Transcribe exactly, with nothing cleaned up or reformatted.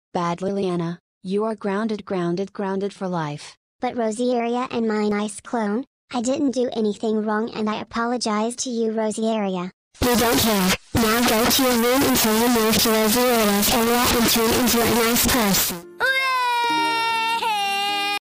Bad Lilliana, you are grounded grounded grounded for life. But Rosieria and my nice clone, I didn't do anything wrong and I apologize to you Rosieria. We don't care, now go to your room until you move to Rosieria's area and turn into a nice person.